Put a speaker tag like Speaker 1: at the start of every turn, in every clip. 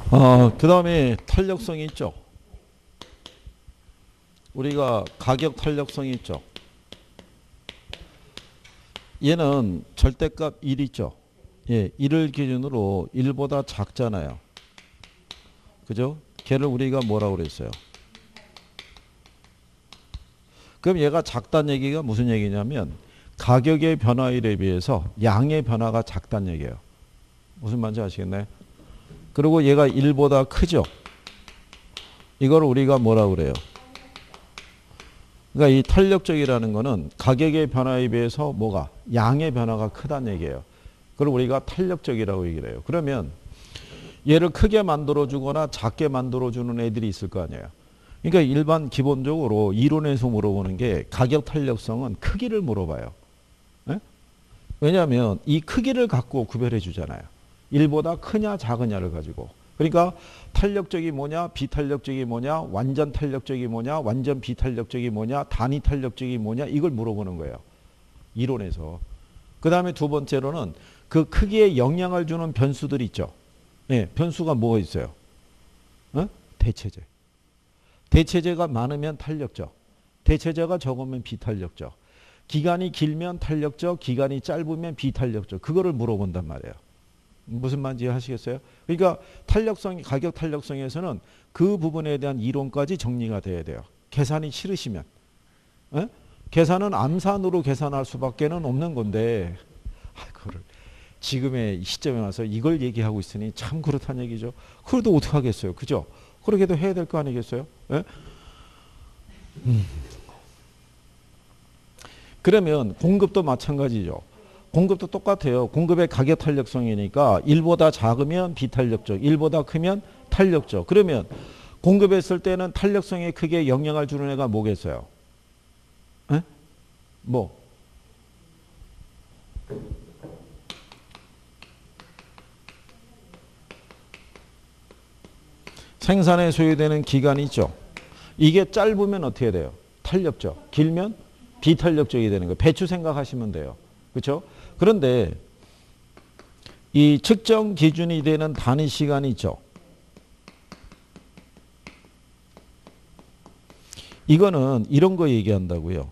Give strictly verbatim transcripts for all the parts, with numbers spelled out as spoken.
Speaker 1: 어, 그 다음에 탄력성이 있죠. 우리가 가격 탄력성이 있죠. 얘는 절대값 일 있죠. 예, 일을 기준으로 일보다 작잖아요. 그죠? 걔를 우리가 뭐라고 그랬어요? 그럼 얘가 작다는 얘기가 무슨 얘기냐면 가격의 변화율에 비해서 양의 변화가 작다는 얘기예요. 무슨 말인지 아시겠나요? 그리고 얘가 일보다 크죠. 이걸 우리가 뭐라고 그래요? 그러니까 이 탄력적이라는 거는 가격의 변화에 비해서 뭐가? 양의 변화가 크다는 얘기예요. 그걸 우리가 탄력적이라고 얘기를 해요. 그러면 얘를 크게 만들어주거나 작게 만들어주는 애들이 있을 거 아니에요. 그러니까 일반 기본적으로 이론에서 물어보는 게 가격 탄력성은 크기를 물어봐요. 네? 왜냐하면 이 크기를 갖고 구별해 주잖아요. 일보다 크냐 작으냐를 가지고. 그러니까 탄력적이 뭐냐 비탄력적이 뭐냐 완전 탄력적이 뭐냐 완전 비탄력적이 뭐냐 단위 탄력적이 뭐냐 이걸 물어보는 거예요. 이론에서. 그 다음에 두 번째로는 그 크기에 영향을 주는 변수들이 있죠. 네, 변수가 뭐가 있어요? 어? 대체제. 대체제가 많으면 탄력적. 대체제가 적으면 비탄력적. 기간이 길면 탄력적, 기간이 짧으면 비탄력적. 그거를 물어본단 말이에요. 무슨 말인지 아시겠어요? 그러니까 탄력성, 가격 탄력성에서는 그 부분에 대한 이론까지 정리가 돼야 돼요. 계산이 싫으시면. 에? 계산은 암산으로 계산할 수밖에 없는 건데 그거를 지금의 시점에 와서 이걸 얘기하고 있으니 참 그렇다는 얘기죠. 그래도 어떻게 하겠어요. 그죠? 그렇게도 해야 될 거 아니겠어요? 에? 음. 그러면 공급도 마찬가지죠. 공급도 똑같아요. 공급의 가격 탄력성이니까 일보다 작으면 비탄력적, 일보다 크면 탄력적. 그러면 공급했을 때는 탄력성에 크게 영향을 주는 애가 뭐겠어요? 에? 뭐? 생산에 소요되는 기간이 있죠. 이게 짧으면 어떻게 돼요? 탄력적. 길면 비탄력적이 되는 거예요. 배추 생각하시면 돼요. 그렇죠? 그런데 이 측정 기준이 되는 단위 시간이 있죠. 이거는 이런 거 얘기한다고요.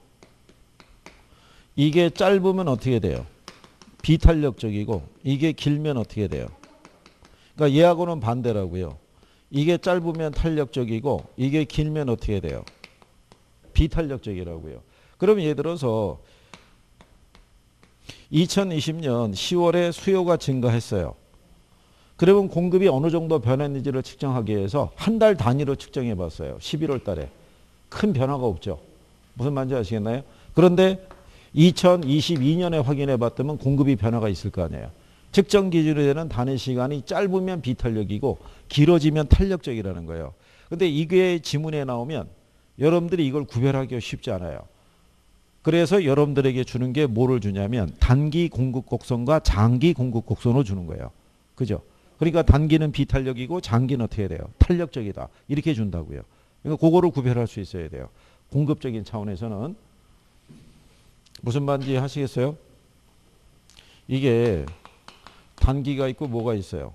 Speaker 1: 이게 짧으면 어떻게 돼요? 비탄력적이고 이게 길면 어떻게 돼요? 그러니까 얘하고는 반대라고요. 이게 짧으면 탄력적이고 이게 길면 어떻게 돼요? 비탄력적이라고요. 그럼 예를 들어서 이천이십 년 시월에 수요가 증가했어요. 그러면 공급이 어느 정도 변했는지를 측정하기 위해서 한 달 단위로 측정해 봤어요. 십일월 달에. 큰 변화가 없죠. 무슨 말인지 아시겠나요? 그런데 이천이십이 년에 확인해 봤더니 공급이 변화가 있을 거 아니에요. 측정 기준이 되는 단위 시간이 짧으면 비탄력이고 길어지면 탄력적이라는 거예요. 근데 이게 지문에 나오면 여러분들이 이걸 구별하기가 쉽지 않아요. 그래서 여러분들에게 주는 게 뭐를 주냐면 단기 공급 곡선과 장기 공급 곡선을 주는 거예요. 그죠? 그러니까 단기는 비탄력이고 장기는 어떻게 돼요? 탄력적이다. 이렇게 준다고요. 그러니까 그거를 구별할 수 있어야 돼요. 공급적인 차원에서는. 무슨 말인지 하시겠어요? 이게 단기가 있고 뭐가 있어요?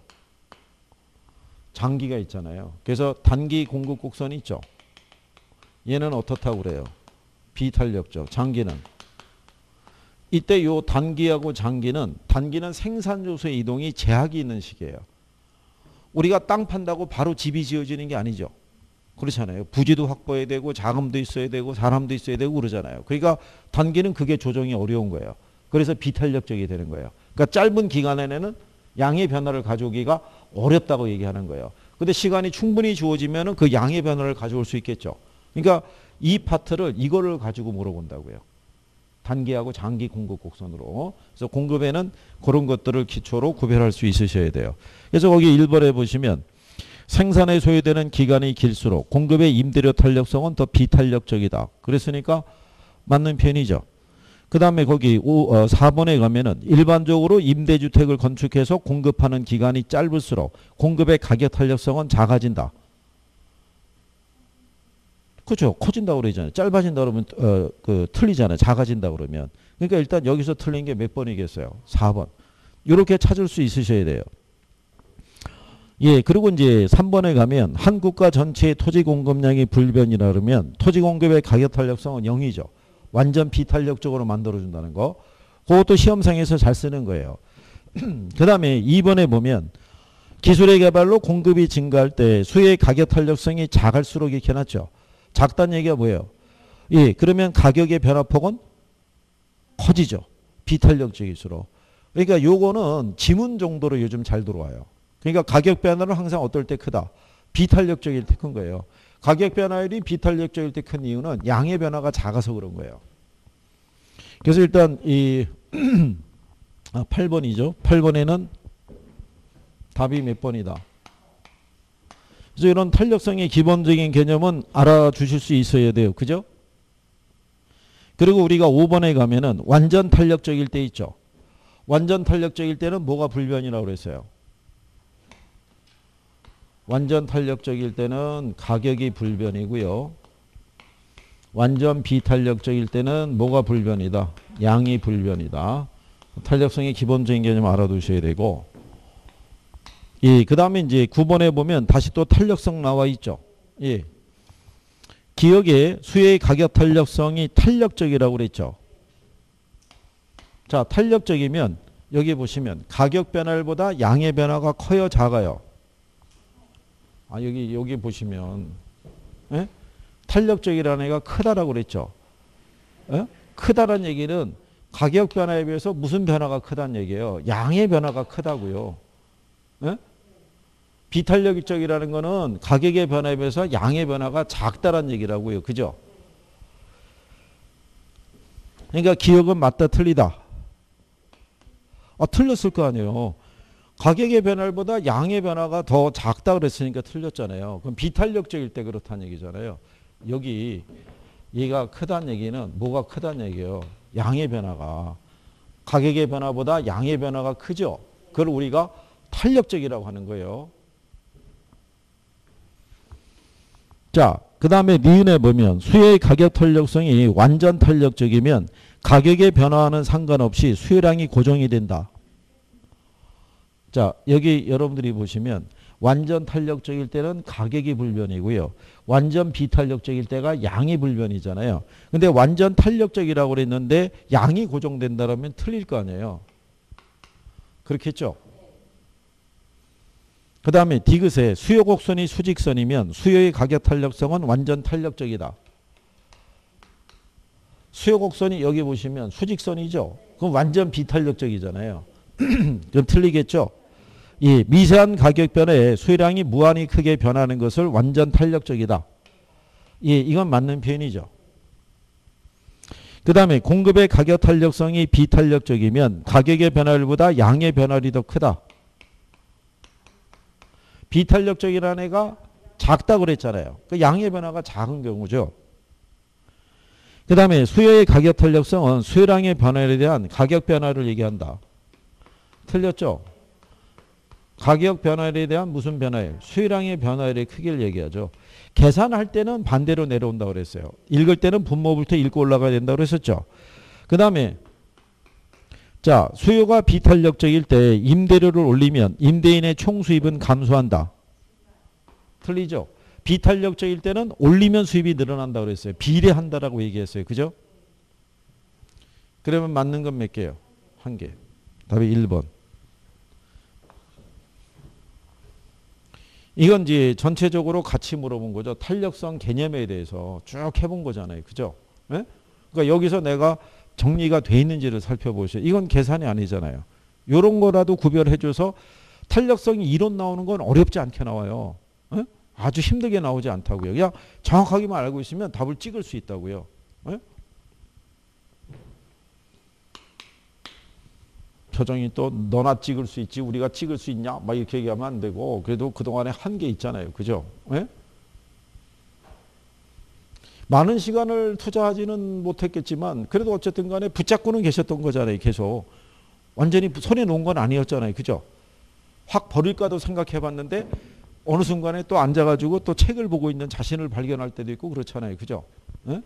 Speaker 1: 장기가 있잖아요. 그래서 단기 공급 곡선이 있죠. 얘는 어떻다고 그래요? 비탄력적. 장기는. 이때 요 단기하고 장기는 단기는 생산 요소의 이동이 제약이 있는 시기예요. 우리가 땅 판다고 바로 집이 지어지는 게 아니죠. 그렇잖아요. 부지도 확보해야 되고 자금도 있어야 되고 사람도 있어야 되고 그러잖아요. 그러니까 단기는 그게 조정이 어려운 거예요. 그래서 비탄력적이 되는 거예요. 그러니까 짧은 기간에는 양의 변화를 가져오기가 어렵다고 얘기하는 거예요. 근데 시간이 충분히 주어지면 그 양의 변화를 가져올 수 있겠죠. 그러니까 이 파트를 이거를 가지고 물어본다고요. 단기하고 장기 공급 곡선으로. 그래서 공급에는 그런 것들을 기초로 구별할 수 있으셔야 돼요. 그래서 거기 일 번에 보시면 생산에 소요되는 기간이 길수록 공급의 임대료 탄력성은 더 비탄력적이다. 그랬으니까 맞는 편이죠. 그 다음에 거기 사 번에 가면은 일반적으로 임대주택을 건축해서 공급하는 기간이 짧을수록 공급의 가격 탄력성은 작아진다. 그렇죠. 커진다고 그러잖아요. 짧아진다 그러면 어, 그 틀리잖아요. 작아진다 그러면. 그러니까 일단 여기서 틀린 게 몇 번이겠어요? 사 번. 이렇게 찾을 수 있으셔야 돼요. 예, 그리고 이제 삼 번에 가면 한 국가 전체의 토지 공급량이 불변이라 그러면 토지 공급의 가격 탄력성은 영이죠. 완전 비탄력적으로 만들어준다는 거. 그것도 시험상에서 잘 쓰는 거예요. 그 다음에 이 번에 보면 기술의 개발로 공급이 증가할 때 수요의 가격 탄력성이 작을수록 이렇게 해놨죠. 작다는 얘기가 뭐예요? 예, 그러면 가격의 변화폭은 커지죠. 비탄력적일수록. 그러니까 요거는 지문 정도로 요즘 잘 들어와요. 그러니까 가격 변화는 항상 어떨 때 크다. 비탄력적일 때 큰 거예요. 가격 변화율이 비탄력적일 때 큰 이유는 양의 변화가 작아서 그런 거예요. 그래서 일단 이 아, 팔 번이죠. 팔 번에는 답이 몇 번이다. 그래서 이런 탄력성의 기본적인 개념은 알아주실 수 있어야 돼요. 그죠? 그리고 우리가 오 번에 가면은 완전 탄력적일 때 있죠. 완전 탄력적일 때는 뭐가 불변이라고 그랬어요? 완전 탄력적일 때는 가격이 불변이고요. 완전 비탄력적일 때는 뭐가 불변이다? 양이 불변이다. 탄력성의 기본적인 개념 알아두셔야 되고, 예, 그 다음에 이제 구 번에 보면 다시 또 탄력성 나와 있죠. 예. 기억에 수요의 가격 탄력성이 탄력적이라고 그랬죠. 자, 탄력적이면 여기 보시면 가격 변화보다 양의 변화가 커요, 작아요? 아, 여기, 여기 보시면, 예? 탄력적이라는 애가 크다라고 그랬죠. 예? 크다라는 얘기는 가격 변화에 비해서 무슨 변화가 크다는 얘기예요? 양의 변화가 크다고요. 예? 비탄력적이라는 거는 가격의 변화에 비해서 양의 변화가 작다라는 얘기라고요. 그죠? 그러니까 기억은 맞다 틀리다. 아, 틀렸을 거 아니에요. 가격의 변화보다 양의 변화가 더 작다 그랬으니까 틀렸잖아요. 그럼 비탄력적일 때 그렇다는 얘기잖아요. 여기 얘가 크다는 얘기는 뭐가 크다는 얘기예요? 양의 변화가. 가격의 변화보다 양의 변화가 크죠. 그걸 우리가 탄력적이라고 하는 거예요. 자, 그 다음에 니은에 보면 수요의 가격 탄력성이 완전 탄력적이면 가격의 변화와는 상관없이 수요량이 고정이 된다. 자, 여기 여러분들이 보시면 완전 탄력적일 때는 가격이 불변이고요. 완전 비탄력적일 때가 양이 불변이잖아요. 근데 완전 탄력적이라고 그랬는데 양이 고정된다면 틀릴 거 아니에요. 그렇겠죠? 그 다음에 디귿에 수요 곡선이 수직선이면 수요의 가격 탄력성은 완전 탄력적이다. 수요 곡선이 여기 보시면 수직선이죠. 그럼 완전 비탄력적이잖아요. 그럼 틀리겠죠? 이 미세한 가격 변화에 수요량이 무한히 크게 변하는 것을 완전 탄력적이다. 예, 이건 맞는 표현이죠. 그 다음에 공급의 가격 탄력성이 비탄력적이면 가격의 변화율보다 양의 변화율이 더 크다. 비탄력적이라는 애가 작다 그랬잖아요. 그 양의 변화가 작은 경우죠. 그 다음에 수요의 가격 탄력성은 수요량의 변화에 대한 가격 변화를 얘기한다. 틀렸죠? 가격 변화에 대한 무슨 변화예요? 수요량의 변화의 크기를 얘기하죠. 계산할 때는 반대로 내려온다고 그랬어요. 읽을 때는 분모부터 읽고 올라가야 된다고 그랬었죠. 그 다음에 자, 수요가 비탄력적일 때 임대료를 올리면 임대인의 총 수입은 감소한다. 틀리죠? 비탄력적일 때는 올리면 수입이 늘어난다고 그랬어요. 비례한다라고 얘기했어요. 그죠? 그러면 맞는 건 몇 개예요? 한 개. 답이 일 번. 이건 이제 전체적으로 같이 물어본 거죠. 탄력성 개념에 대해서 쭉 해본 거잖아요. 그죠? 네? 그러니까 여기서 내가 정리가 돼 있는지를 살펴보세요. 이건 계산이 아니잖아요. 이런 거라도 구별해줘서 탄력성이 이론 나오는 건 어렵지 않게 나와요. 네? 아주 힘들게 나오지 않다고요. 그냥 정확하게만 알고 있으면 답을 찍을 수 있다고요. 네? 표정이 또 너나 찍을 수 있지 우리가 찍을 수 있냐 막 이렇게 얘기하면 안 되고 그래도 그동안에 한 게 있잖아요. 그죠? 네? 많은 시간을 투자하지는 못했겠지만 그래도 어쨌든 간에 붙잡고는 계셨던 거잖아요. 계속. 완전히 손에 놓은 건 아니었잖아요. 그죠? 확 버릴까도 생각해 봤는데 어느 순간에 또 앉아가지고 또 책을 보고 있는 자신을 발견할 때도 있고 그렇잖아요. 그죠? 네?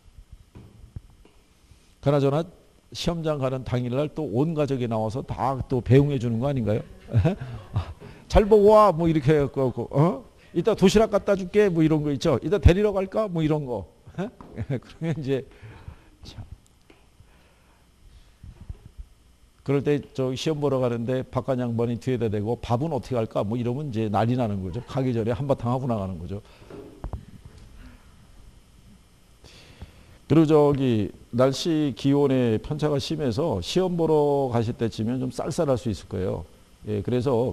Speaker 1: 그나저나 시험장 가는 당일날 또 온 가족이 나와서 다 또 배웅해 주는 거 아닌가요? 잘 보고 와 뭐 이렇게 해갖고 어? 이따 도시락 갖다 줄게 뭐 이런 거 있죠. 이따 데리러 갈까 뭐 이런 거. 그러면 이제 참. 그럴 때 저 시험 보러 가는데 바깥 양반이 뒤에다 대고 밥은 어떻게 할까 뭐 이러면 이제 난리 나는 거죠. 가기 전에 한바탕 하고 나가는 거죠. 그리고 저기 날씨 기온의 편차가 심해서 시험 보러 가실 때쯤이면 좀 쌀쌀할 수 있을 거예요. 예, 그래서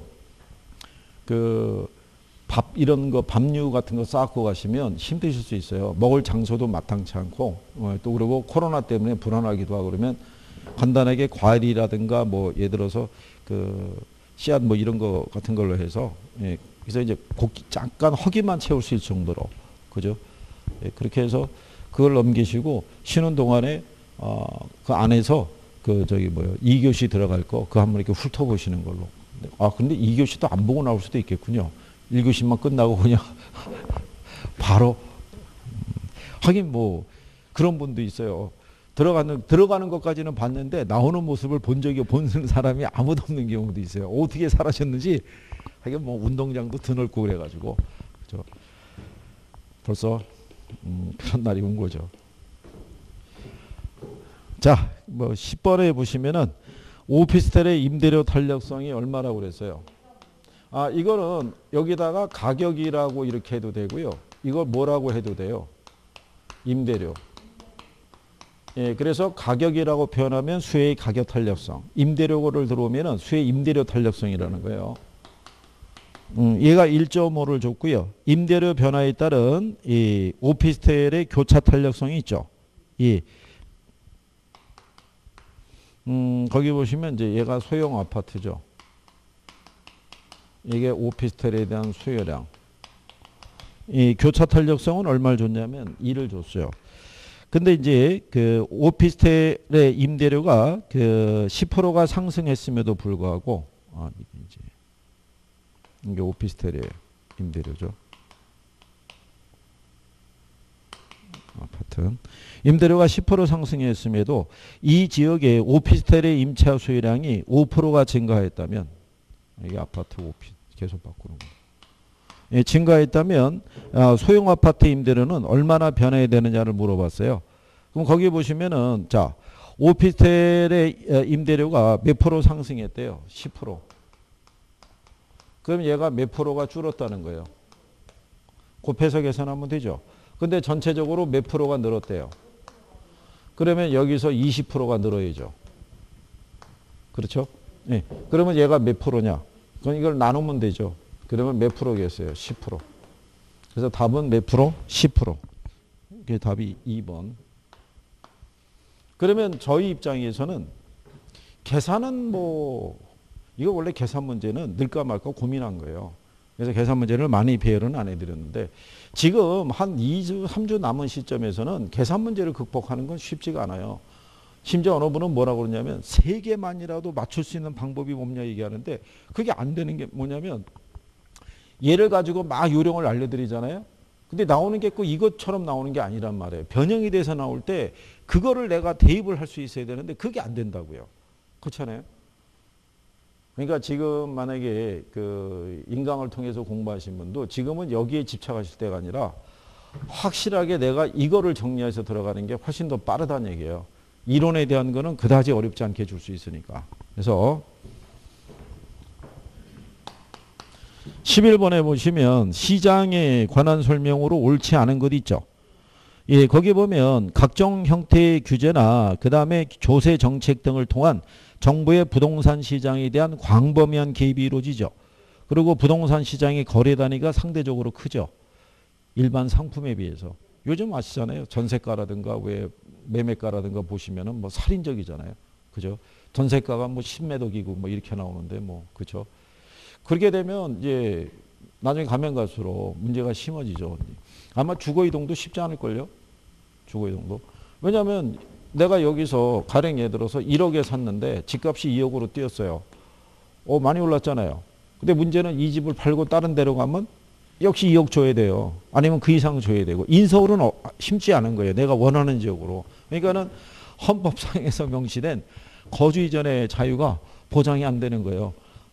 Speaker 1: 그 밥 이런 거 밥류 같은 거 싸갖고 가시면 힘드실 수 있어요. 먹을 장소도 마땅치 않고 어, 또 그리고 코로나 때문에 불안하기도 하고 그러면 간단하게 과일이라든가 뭐 예를 들어서 그 씨앗 뭐 이런 거 같은 걸로 해서 예, 그래서 이제 고기 잠깐 허기만 채울 수 있을 정도로 그죠? 예, 그렇게 해서 그걸 넘기시고 쉬는 동안에 어, 그 안에서 그 저기 뭐요 이 교시 들어갈 거 그 한번 이렇게 훑어보시는 걸로. 아 근데 이 교시도 안 보고 나올 수도 있겠군요. 일 교시만 끝나고 그냥 바로 하긴 뭐 그런 분도 있어요. 들어가는 들어가는 것까지는 봤는데 나오는 모습을 본 적이 본 사람이 아무도 없는 경우도 있어요. 어떻게 살아셨는지 하긴 뭐 운동장도 드넓고 그래가지고 그죠. 벌써 음, 그런 날이 온 거죠. 자, 뭐 십 번에 보시면은 오피스텔의 임대료 탄력성이 얼마라고 그랬어요. 아, 이거는 여기다가 가격이라고 이렇게 해도 되고요. 이걸 뭐라고 해도 돼요. 임대료. 예, 그래서 가격이라고 표현하면 수혜의 가격 탄력성. 임대료를 들어오면은 수혜 임대료 탄력성이라는 거예요. 음, 얘가 일 점 오를 줬고요. 임대료 변화에 따른 이 오피스텔의 교차 탄력성이 있죠. 이 음, 거기 보시면 이제 얘가 소형 아파트죠. 이게 오피스텔에 대한 수요량. 이 교차 탄력성은 얼마를 줬냐면 이를 줬어요. 근데 이제 그 오피스텔의 임대료가 그 십 퍼센트가 상승했음에도 불구하고 아, 이제 이게 오피스텔의 임대료죠. 아파트 임대료가 십 퍼센트 상승했음에도 이 지역의 오피스텔의 임차 수요량이 오 퍼센트가 증가했다면 이게 아파트 오피 계속 바꾸는 거. 예, 증가했다면 소형 아파트 임대료는 얼마나 변해야 되느냐를 물어봤어요. 그럼 거기 보시면은 자 오피스텔의 임대료가 몇 프로 상승했대요? 십 퍼센트. 그럼 얘가 몇 프로가 줄었다는 거예요. 곱해서 계산하면 되죠. 근데 전체적으로 몇 프로가 늘었대요. 그러면 여기서 이십 퍼센트가 늘어야죠. 그렇죠? 네. 그러면 얘가 몇 프로냐? 그럼 이걸 나누면 되죠. 그러면 몇 프로겠어요? 십 퍼센트. 그래서 답은 몇 프로? 십 퍼센트. 이게 답이 이 번. 그러면 저희 입장에서는 계산은 뭐 이거 원래 계산 문제는 늘까 말까 고민한 거예요. 그래서 계산 문제를 많이 배열은 안 해드렸는데 지금 한 이 주, 삼 주 남은 시점에서는 계산 문제를 극복하는 건 쉽지가 않아요. 심지어 어느 분은 뭐라고 그러냐면 세 개만이라도 맞출 수 있는 방법이 없냐 얘기하는데 그게 안 되는 게 뭐냐면 얘를 가지고 막 요령을 알려드리잖아요. 근데 나오는 게 꼭 이것처럼 나오는 게 아니란 말이에요. 변형이 돼서 나올 때 그거를 내가 대입을 할 수 있어야 되는데 그게 안 된다고요. 그렇잖아요. 그러니까 지금 만약에 그 인강을 통해서 공부하신 분도 지금은 여기에 집착하실 때가 아니라 확실하게 내가 이거를 정리해서 들어가는 게 훨씬 더 빠르다는 얘기예요. 이론에 대한 거는 그다지 어렵지 않게 줄 수 있으니까. 그래서 십일 번에 보시면 시장에 관한 설명으로 옳지 않은 것 있죠. 예, 거기 보면 각종 형태의 규제나 그 다음에 조세 정책 등을 통한 정부의 부동산 시장에 대한 광범위한 개입이 이루어지죠. 그리고 부동산 시장의 거래 단위가 상대적으로 크죠. 일반 상품에 비해서. 요즘 아시잖아요. 전세가라든가 왜 매매가라든가 보시면은 뭐 살인적이잖아요. 그죠? 전세가가 뭐 십매덕이고 뭐 이렇게 나오는데 뭐 그죠? 그렇게 되면 이제 나중에 가면 갈수록 문제가 심해지죠. 아마 주거 이동도 쉽지 않을걸요? 주거 이동도. 왜냐하면 내가 여기서 가령 예를 들어서 일억에 샀는데 집값이 이억으로 뛰었어요. 어, 많이 올랐잖아요. 근데 문제는 이 집을 팔고 다른 데로 가면 역시 이억 줘야 돼요. 아니면 그 이상 줘야 되고. 인서울은 어, 쉽지 않은 거예요. 내가 원하는 지역으로. 그러니까는 헌법상에서 명시된 거주 이전의 자유가 보장이 안 되는 거예요.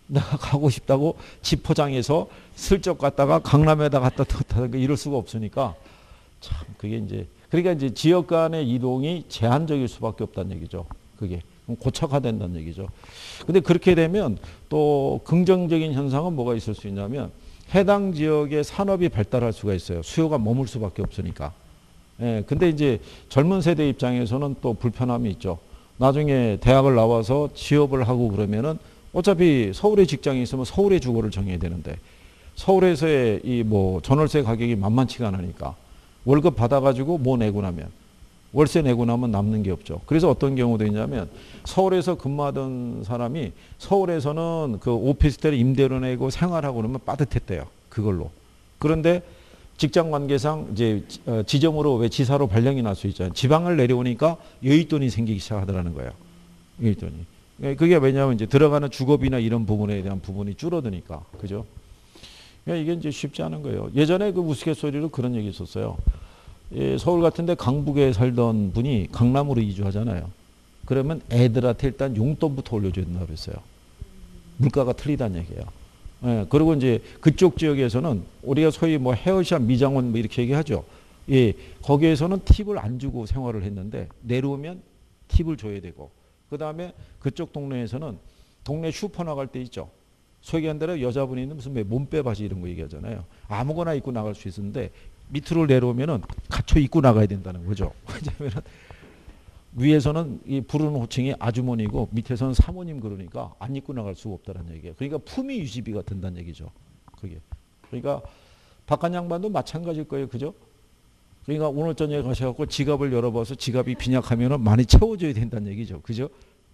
Speaker 1: 내가 가고 싶다고 집 포장해서 슬쩍 갔다가 강남에다 갔다 뒀다 이럴 수가 없으니까 참 그게 이제 그러니까 이제 지역 간의 이동이 제한적일 수밖에 없다는 얘기죠. 그게 고착화된다는 얘기죠. 근데 그렇게 되면 또 긍정적인 현상은 뭐가 있을 수 있냐면 해당 지역의 산업이 발달할 수가 있어요. 수요가 머물 수밖에 없으니까. 예, 근데 이제 젊은 세대 입장에서는 또 불편함이 있죠. 나중에 대학을 나와서 취업을 하고 그러면은 어차피 서울에 직장이 있으면 서울의 주거를 정해야 되는데 서울에서의 이 뭐 전월세 가격이 만만치가 않으니까 월급 받아가지고 뭐 내고 나면 월세 내고 나면 남는 게 없죠. 그래서 어떤 경우도 있냐면 서울에서 근무하던 사람이 서울에서는 그 오피스텔 임대료 내고 생활하고 그러면 빠듯했대요. 그걸로. 그런데 직장 관계상 이제 지점으로 왜 지사로 발령이 날 수 있잖아요. 지방을 내려오니까 여윳돈이 생기기 시작하더라는 거예요. 여윳돈이. 그게 왜냐하면 이제 들어가는 주거비나 이런 부분에 대한 부분이 줄어드니까. 그죠? 그러니까 이게 이제 쉽지 않은 거예요. 예전에 그 우스갯소리로 그런 얘기 있었어요. 예, 서울 같은데 강북에 살던 분이 강남으로 이주하잖아요. 그러면 애들한테 일단 용돈부터 올려줘야 된다고 그랬어요. 물가가 틀리다는 얘기예요. 예, 그리고 이제 그쪽 지역에서는 우리가 소위 뭐 헤어샵, 미장원 뭐 이렇게 얘기하죠. 예, 거기에서는 팁을 안 주고 생활을 했는데 내려오면 팁을 줘야 되고 그 다음에 그쪽 동네에서는 동네 슈퍼 나갈 때 있죠. 소개한 대로 여자분이 있는 무슨 몸빼 바지 이런 거 얘기하잖아요. 아무거나 입고 나갈 수 있는데 밑으로 내려오면은 갖춰 입고 나가야 된다는 거죠. 왜냐하면 위에서는 이 부르는 호칭이 아주머니고 밑에서는 사모님 그러니까 안 입고 나갈 수가 없다는 얘기예요. 그러니까 품위 유지비가 든다는 얘기죠. 그게. 그러니까 박한 양반도 마찬가지일 거예요. 그죠? 그러니까 오늘 저녁에 가셔갖고 지갑을 열어봐서 지갑이 빈약하면은 많이 채워줘야 된다는 얘기죠. 그죠?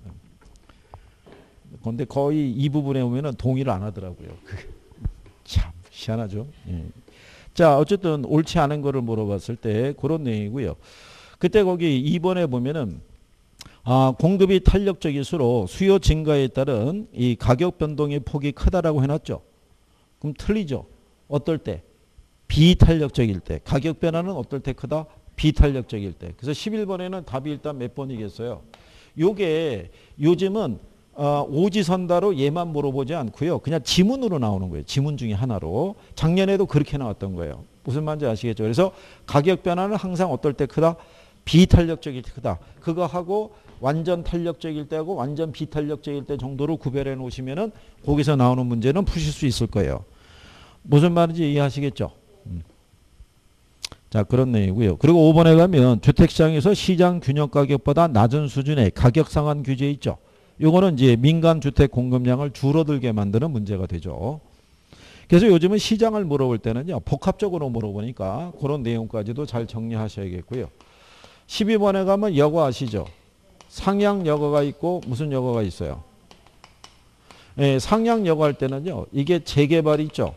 Speaker 1: 그런데 거의 이 부분에 오면은 동의를 안 하더라고요. 참 희한하죠. 예. 자, 어쨌든 옳지 않은 거를 물어봤을 때 그런 내용이고요. 그때 거기 이 번에 보면은 아, 공급이 탄력적일수록 수요 증가에 따른 이 가격 변동의 폭이 크다라고 해놨죠. 그럼 틀리죠. 어떨 때? 비탄력적일 때. 가격 변화는 어떨 때 크다? 비탄력적일 때. 그래서 십일 번에는 답이 일단 몇 번이겠어요. 요게 요즘은 어, 오지선다로 얘만 물어보지 않고요. 그냥 지문으로 나오는 거예요. 지문 중에 하나로. 작년에도 그렇게 나왔던 거예요. 무슨 말인지 아시겠죠? 그래서 가격 변화는 항상 어떨 때 크다? 비탄력적일 때 크다. 그거 하고 완전 탄력적일 때하고 완전 비탄력적일 때 정도로 구별해 놓으시면은 거기서 나오는 문제는 푸실 수 있을 거예요. 무슨 말인지 이해하시겠죠? 음. 자, 그런 내용이고요. 그리고 오 번에 가면 주택시장에서 시장 균형 가격보다 낮은 수준의 가격 상한 규제 있죠. 요거는 이제 민간 주택 공급량을 줄어들게 만드는 문제가 되죠. 그래서 요즘은 시장을 물어볼 때는요, 복합적으로 물어보니까 그런 내용까지도 잘 정리하셔야겠고요. 십이 번에 가면 여거 아시죠? 상향 여거가 있고 무슨 여거가 있어요? 예, 상향 여거 할 때는요, 이게 재개발 있죠.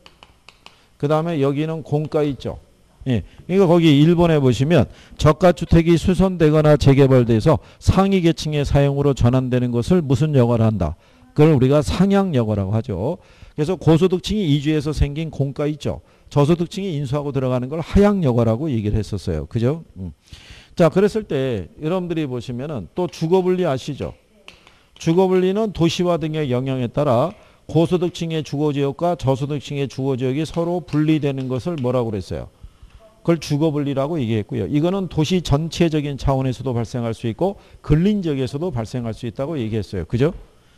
Speaker 1: 그 다음에 여기는 공가 있죠. 예, 그러니까 거기 일 번에 보시면 저가주택이 수선되거나 재개발돼서 상위 계층의 사용으로 전환되는 것을 무슨 여거를 한다. 그걸 우리가 상향 여거라고 하죠. 그래서 고소득층이 이주해서 생긴 공가 있죠. 저소득층이 인수하고 들어가는 걸 하향 여거라고 얘기를 했었어요. 그죠? 음. 자, 그랬을 때 여러분들이 보시면은 또 주거분리 아시죠? 주거분리는 도시화 등의 영향에 따라 고소득층의 주거지역과 저소득층의 주거지역이 서로 분리되는 것을 뭐라고 그랬어요? 그걸 주거분리라고 얘기했고요. 이거는 도시 전체적인 차원에서도 발생할 수 있고 근린지역에서도 발생할 수 있다고 얘기했어요. 그죠?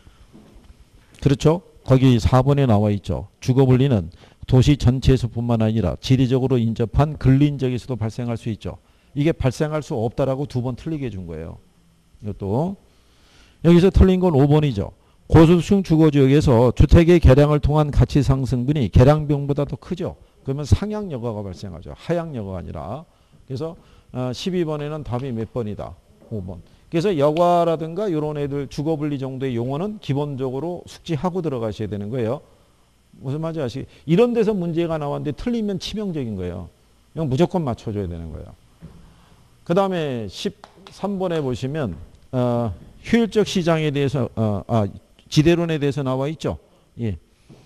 Speaker 1: 그렇죠? 거기 사 번에 나와 있죠. 주거분리는 도시 전체에서뿐만 아니라 지리적으로 인접한 근린지역에서도 발생할 수 있죠. 이게 발생할 수 없다라고 두 번 틀리게 해준 거예요. 이것도. 여기서 틀린 건 오 번이죠. 고소득층 주거지역에서 주택의 개량을 통한 가치 상승분이 개량비용보다 더 크죠. 그러면 상향 여가가 발생하죠. 하향 여가가 아니라. 그래서 십이 번에는 답이 몇 번이다? 오 번. 그래서 여가라든가 이런 애들 주거분리 정도의 용어는 기본적으로 숙지하고 들어가셔야 되는 거예요. 무슨 말인지 아시겠어요? 이런 데서 문제가 나왔는데 틀리면 치명적인 거예요. 이건 무조건 맞춰줘야 되는 거예요. 그 다음에 십삼 번에 보시면 어, 효율적 시장에 대해서 어, 아, 지대론에 대해서 나와 있죠. 예.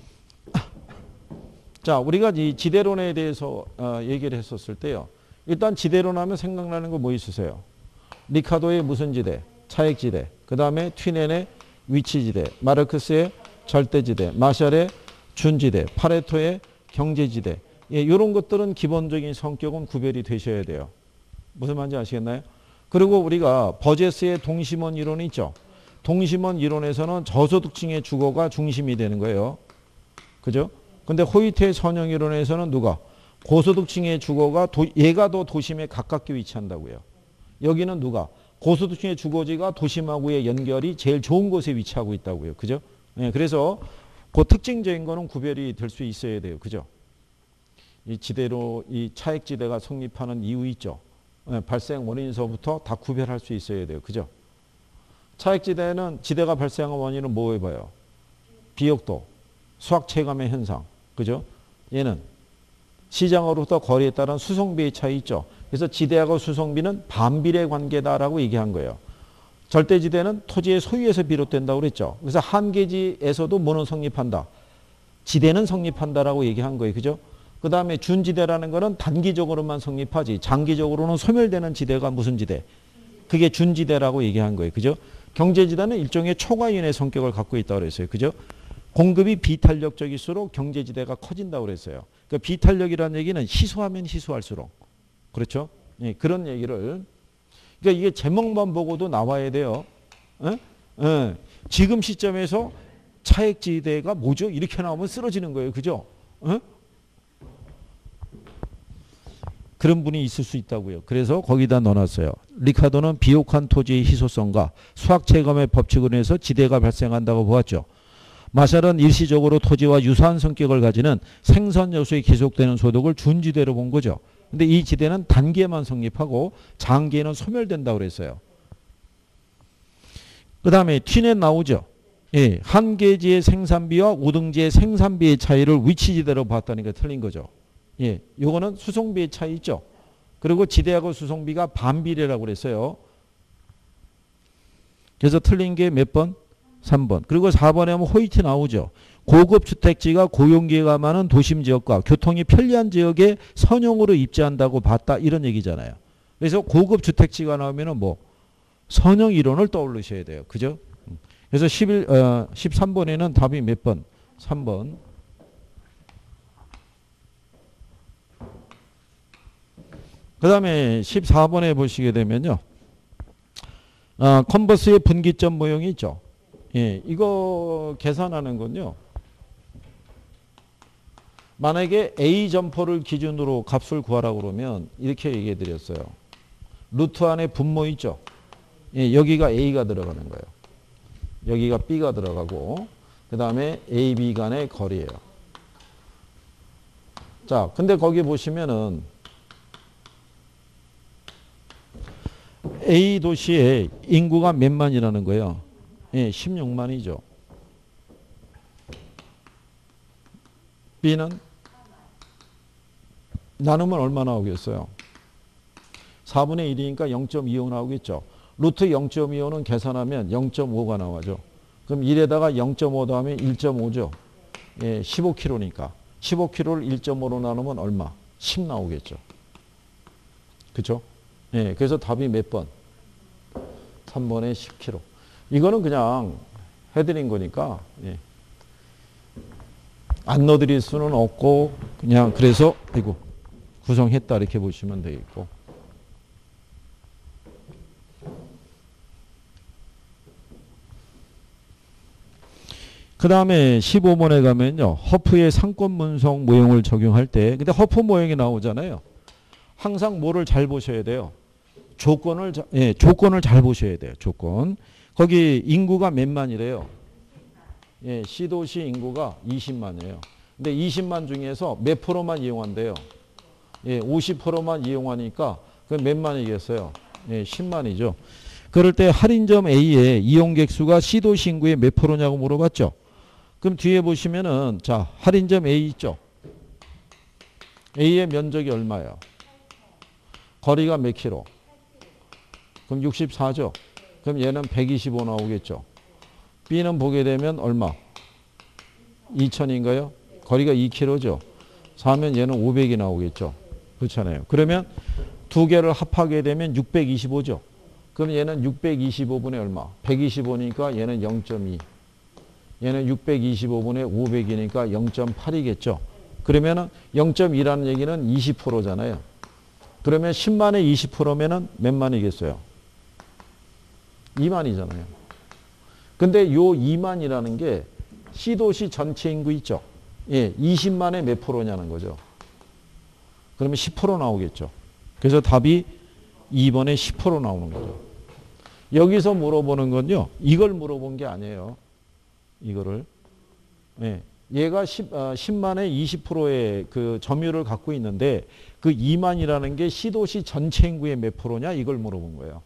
Speaker 1: 자, 우리가 이 지대론에 대해서 어, 얘기를 했었을 때요. 일단 지대론 하면 생각나는 거 뭐 있으세요? 리카도의 무슨 지대? 차액지대. 그 다음에 튀넨의 위치지대. 마르크스의 절대지대, 마샬의 준지대, 파레토의 경제지대. 예, 이런 것들은 기본적인 성격은 구별이 되셔야 돼요. 무슨 말인지 아시겠나요? 그리고 우리가 버제스의 동심원 이론이 있죠. 동심원 이론에서는 저소득층의 주거가 중심이 되는 거예요. 그죠? 근데 호이트의 선형 이론에서는 누가? 고소득층의 주거가 도, 얘가 더 도심에 가깝게 위치한다고요. 여기는 누가? 고소득층의 주거지가 도심하고의 연결이 제일 좋은 곳에 위치하고 있다고요. 그죠? 예, 그래서 그 특징적인 거는 구별이 될 수 있어야 돼요. 그죠? 이 지대로 이 차액지대가 성립하는 이유 있죠. 예, 발생 원인서부터 다 구별할 수 있어야 돼요. 그죠? 차액지대는 지대가 발생한 원인은 뭐 해봐요? 비옥도, 수확체감의 현상. 그죠? 얘는 시장으로부터 거리에 따른 수송비의 차이 있죠. 그래서 지대하고 수송비는 반비례 관계다라고 얘기한 거예요. 절대지대는 토지의 소유에서 비롯된다고 그랬죠. 그래서 한계지에서도 뭐는 성립한다? 지대는 성립한다라고 얘기한 거예요. 그죠? 그 다음에 준지대라는 거는 단기적으로만 성립하지 장기적으로는 소멸되는 지대가 무슨 지대? 그게 준지대라고 얘기한 거예요. 그죠? 경제지대는 일종의 초과인의 성격을 갖고 있다고 그랬어요. 그죠? 공급이 비탄력적일수록 경제지대가 커진다고 그랬어요. 그러니까 비탄력이라는 얘기는 희소하면 희소할수록. 그렇죠? 예, 그런 얘기를. 그러니까 이게 제목만 보고도 나와야 돼요. 에? 에. 지금 시점에서 차액지대가 뭐죠? 이렇게 나오면 쓰러지는 거예요. 그죠? 에? 그런 분이 있을 수 있다고요. 그래서 거기다 넣어놨어요. 리카도는 비옥한 토지의 희소성과 수학체감의 법칙으로 인해서 지대가 발생한다고 보았죠. 마샬은 일시적으로 토지와 유사한 성격을 가지는 생선 요소에 기속되는 소득을 준지대로 본 거죠. 근데 이 지대는 단기에만 성립하고 장기에는 소멸된다고 그랬어요. 그 다음에 튀넷 나오죠. 예, 한계지의 생산비와 오등지의 생산비의 차이를 위치지대로 봤다니까 틀린 거죠. 예, 요거는 수송비의 차이 있죠. 그리고 지대하고 수송비가 반비례라고 그랬어요. 그래서 틀린 게 몇 번? 삼 번. 그리고 사 번에 하면 호이트 나오죠. 고급 주택지가 고용기회가 많은 도심지역과 교통이 편리한 지역에 선형으로 입지한다고 봤다. 이런 얘기잖아요. 그래서 고급 주택지가 나오면 뭐 선형 이론을 떠올리셔야 돼요. 그죠? 그래서 십일, 어, 십삼 번에는 답이 몇 번? 삼 번. 그 다음에 십사 번에 보시게 되면요. 아, 컨버스의 분기점 모형이 있죠. 예, 이거 계산하는 건요. 만약에 A 점포를 기준으로 값을 구하라고 그러면 이렇게 얘기해 드렸어요. 루트 안에 분모 있죠. 예, 여기가 A가 들어가는 거예요. 여기가 B가 들어가고 그 다음에 A, B 간의 거리예요. 자, 근데 거기 보시면은 A 도시의 인구가 몇만이라는 거예요. 예, 십육만이죠. B는 나누면 얼마 나오겠어요? 사분의 일이니까 영 점 이오 나오겠죠. 루트 영 점 이오는 계산하면 영 점 오가 나와죠. 그럼 일에다가 영 점 오 더하면 일 점 오죠. 예, 십오 킬로미터니까. 십오 킬로미터를 일 점 오로 나누면 얼마? 십 나오겠죠. 그죠? 예, 그래서 답이 몇 번? 삼 번에 십 킬로미터. 이거는 그냥 해드린 거니까, 예. 안 넣어드릴 수는 없고, 그냥 그래서, 아이고, 구성했다 이렇게 보시면 되겠고. 그 다음에 십오 번에 가면요. 허프의 상권 문성 모형을 적용할 때, 근데 허프 모형이 나오잖아요. 항상 뭐를 잘 보셔야 돼요. 조건을, 예, 조건을 잘 보셔야 돼요. 조건. 거기 인구가 몇만이래요? 예, C도시 인구가 이십만이에요. 근데 이십만 중에서 몇 프로만 이용한대요? 예, 오십 퍼센트만 이용하니까 그럼 몇 만이겠어요? 예, 십만이죠. 그럴 때 할인점 A의 이용객 수가 C도시 인구의 몇 프로냐고 물어봤죠. 그럼 뒤에 보시면은 자, 할인점 A 있죠. A의 면적이 얼마예요? 거리가 몇 킬로? 그럼 육십사죠. 그럼 얘는 백이십오 나오겠죠. B는 보게 되면 얼마? 이천인가요? 거리가 이 킬로미터죠. 사면 얘는 오백이 나오겠죠. 그렇잖아요. 그러면 두 개를 합하게 되면 육백이십오죠. 그럼 얘는 육백이십오분의 얼마? 백이십오니까 얘는 영 점 이. 얘는 육백이십오 분의 오백이니까 영 점 팔이겠죠. 그러면은 영 점 이라는 얘기는 이십 퍼센트잖아요. 그러면 십만에 이십 퍼센트면은 몇 만이겠어요? 이만이잖아요. 근데 요 이만이라는 게 C도시 전체 인구 있죠? 예, 이십만에 몇 프로냐는 거죠. 그러면 십 퍼센트 나오겠죠. 그래서 답이 이 번에 십 퍼센트 나오는 거죠. 여기서 물어보는 건요, 이걸 물어본 게 아니에요. 이거를. 예, 얘가 십, 어, 십만에 이십 퍼센트의 그 점유율을 갖고 있는데 그 이만이라는 게 C도시 전체 인구의 몇 프로냐 이걸 물어본 거예요.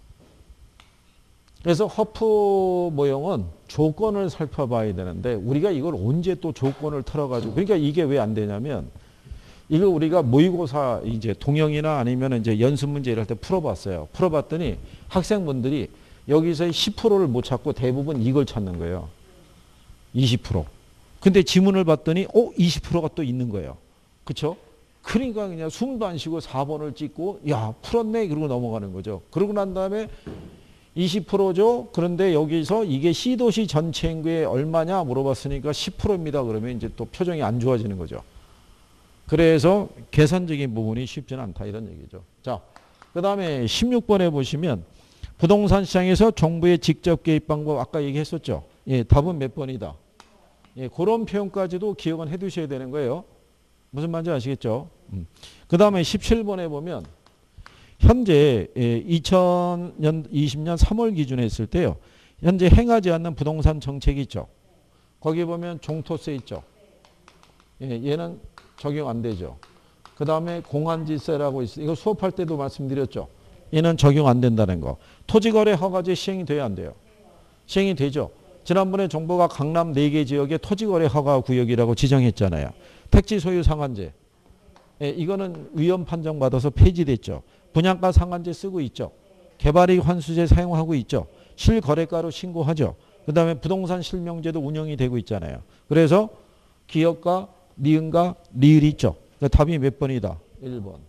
Speaker 1: 그래서 허프 모형은 조건을 살펴봐야 되는데 우리가 이걸 언제 또 조건을 틀어가지고 그러니까 이게 왜 안 되냐면 이거 우리가 모의고사 이제 동영이나 아니면 이제 연습 문제 이럴 때 풀어봤어요. 풀어봤더니 학생분들이 여기서 십 퍼센트를 못 찾고 대부분 이걸 찾는 거예요. 이십 퍼센트. 근데 지문을 봤더니 어 이십 퍼센트가 또 있는 거예요. 그렇죠? 그러니까 그냥 숨도 안 쉬고 사 번을 찍고 야 풀었네 그러고 넘어가는 거죠. 그러고 난 다음에 이십 퍼센트죠. 그런데 여기서 이게 C도시 전체 인구의 얼마냐 물어봤으니까 십 퍼센트입니다. 그러면 이제 또 표정이 안 좋아지는 거죠. 그래서 계산적인 부분이 쉽지는 않다 이런 얘기죠. 자, 그 다음에 십육 번에 보시면 부동산 시장에서 정부의 직접 개입 방법 아까 얘기했었죠. 예, 답은 몇 번이다. 예, 그런 표현까지도 기억은 해 두셔야 되는 거예요. 무슨 말인지 아시겠죠? 음. 그 다음에 십칠 번에 보면 현재 이천이십 년 삼월 기준에 했을 때요. 현재 행하지 않는 부동산 정책이 있죠. 거기 보면 종토세 있죠. 예, 얘는 적용 안 되죠. 그 다음에 공한지세라고 있어요. 이거 수업할 때도 말씀드렸죠. 얘는 적용 안 된다는 거. 토지거래 허가제 시행이 돼야 안 돼요? 시행이 되죠. 지난번에 정부가 강남 네 개 지역에 토지거래 허가 구역이라고 지정했잖아요. 택지 소유 상한제. 예, 이거는 위헌 판정받아서 폐지됐죠. 분양가 상한제 쓰고 있죠. 개발이익 환수제 사용하고 있죠. 실거래가로 신고하죠. 그 다음에 부동산 실명제도 운영이 되고 있잖아요. 그래서 기업가, 니은가, 리을이 있죠. 그러니까 답이 몇 번이다? 일 번.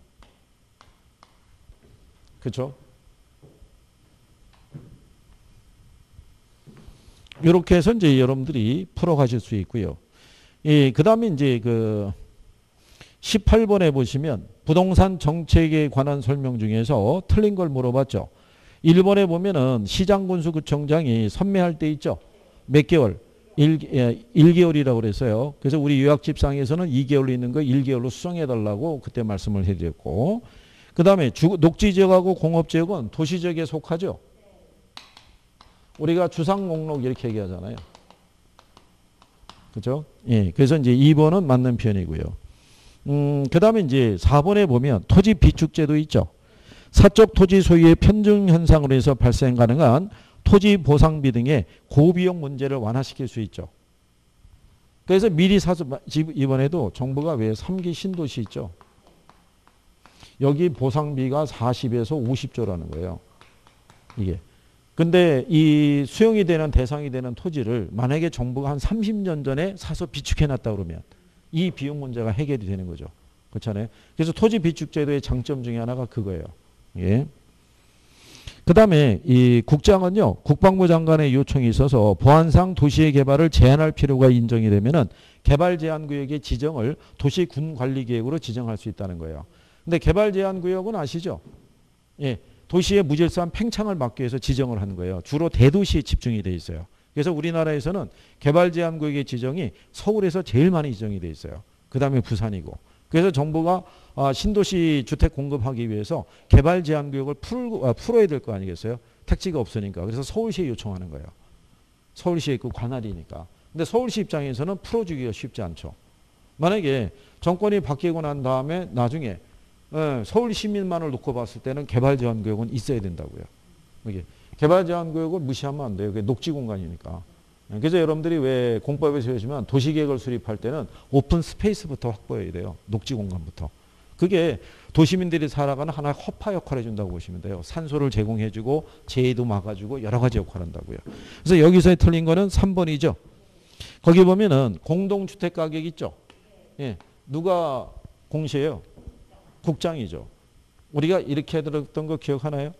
Speaker 1: 그렇죠? 이렇게 해서 이제 여러분들이 풀어가실 수 있고요. 예, 그 다음에 이제 그 십팔 번에 보시면 부동산 정책에 관한 설명 중에서 틀린 걸 물어봤죠. 일 번에 보면은 시장군수구청장이 선매할 때 있죠. 몇 개월? 일, 예, 일 개월이라고 그랬어요. 그래서 우리 요약집상에서는 이 개월로 있는 거 일 개월로 수정해달라고 그때 말씀을 해드렸고, 그 다음에 녹지지역하고 공업지역은 도시지역에 속하죠. 우리가 주상목록 이렇게 얘기하잖아요. 그죠? 예, 그래서 이제 이 번은 맞는 편이고요. 음, 그 다음에 이제 사 번에 보면 토지 비축제도 있죠. 사적 토지 소유의 편중 현상으로 해서 발생 가능한 토지 보상비 등의 고비용 문제를 완화시킬 수 있죠. 그래서 미리 사서 이번에도 정부가 왜 삼 기 신도시 있죠. 여기 보상비가 사십에서 오십 조라는 거예요. 이게. 근데 이 수용이 되는 대상이 되는 토지를 만약에 정부가 한 삼십 년 전에 사서 비축해 놨다 그러면 이 비용 문제가 해결이 되는 거죠. 그렇잖아요. 그래서 토지 비축 제도의 장점 중에 하나가 그거예요. 예. 그 다음에 이 국장은요, 국방부 장관의 요청이 있어서 보안상 도시의 개발을 제한할 필요가 인정이 되면은 개발 제한 구역의 지정을 도시 군 관리 계획으로 지정할 수 있다는 거예요. 근데 개발 제한 구역은 아시죠? 예. 도시의 무질서한 팽창을 막기 위해서 지정을 하는 거예요. 주로 대도시에 집중이 돼 있어요. 그래서 우리나라에서는 개발 제한 구역의 지정이 서울에서 제일 많이 지정이 돼 있어요. 그 다음에 부산이고. 그래서 정부가 신도시 주택 공급하기 위해서 개발 제한 구역을 풀, 풀어야 될 거 아니겠어요? 택지가 없으니까. 그래서 서울시에 요청하는 거예요. 서울시에 있고 관할이니까. 근데 서울시 입장에서는 풀어주기가 쉽지 않죠. 만약에 정권이 바뀌고 난 다음에 나중에 서울 시민만을 놓고 봤을 때는 개발 제한 구역은 있어야 된다고요. 이게 개발 제한 구역을 무시하면 안 돼요. 그게 녹지 공간이니까. 그래서 여러분들이 왜 공법에서 보시면 도시계획을 수립할 때는 오픈 스페이스부터 확보해야 돼요. 녹지 공간부터. 그게 도시민들이 살아가는 하나의 허파 역할을 해준다고 보시면 돼요. 산소를 제공해주고 재해도 막아주고 여러 가지 역할을 한다고요. 그래서 여기서 틀린 거는 삼 번이죠. 거기 보면은 공동주택 가격 있죠. 예, 누가 공시해요? 국장이죠. 우리가 이렇게 들었던 거 기억하나요?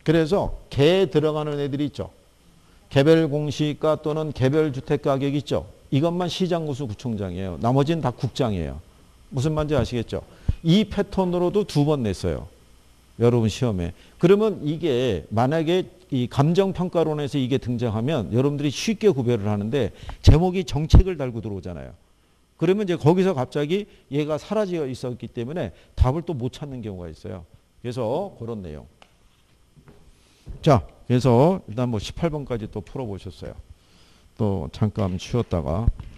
Speaker 1: 그래서 개 들어가는 애들이 있죠. 개별 공시가 또는 개별 주택 가격 있죠. 이것만 시장구수 구청장이에요. 나머지는 다 국장이에요. 무슨 말인지 아시겠죠? 이 패턴으로도 두 번 냈어요. 여러분 시험에. 그러면 이게 만약에 이 감정평가론에서 이게 등장하면 여러분들이 쉽게 구별을 하는데 제목이 정책을 달고 들어오잖아요. 그러면 이제 거기서 갑자기 얘가 사라져 있었기 때문에 답을 또 못 찾는 경우가 있어요. 그래서 그런 내용. 자, 그래서 일단 뭐 십팔 번까지 또 풀어보셨어요. 또 잠깐 쉬었다가